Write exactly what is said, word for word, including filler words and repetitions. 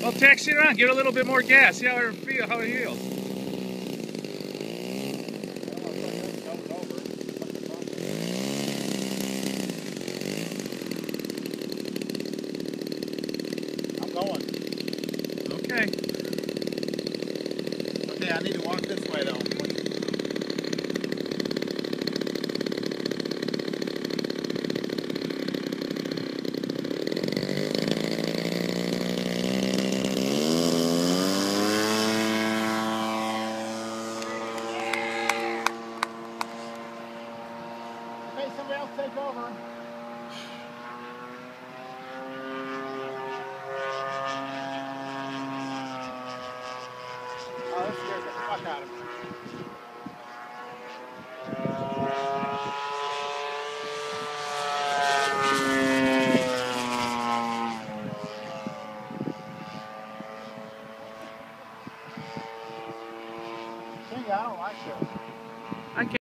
I'll taxi it around, give it a little bit more gas, see how it feels, how it feels. I'm going. Okay. Okay, I need to walk this way though. Okay, somebody else take over. Oh, that scared the fuck out of me. Gee, I don't like this. I can't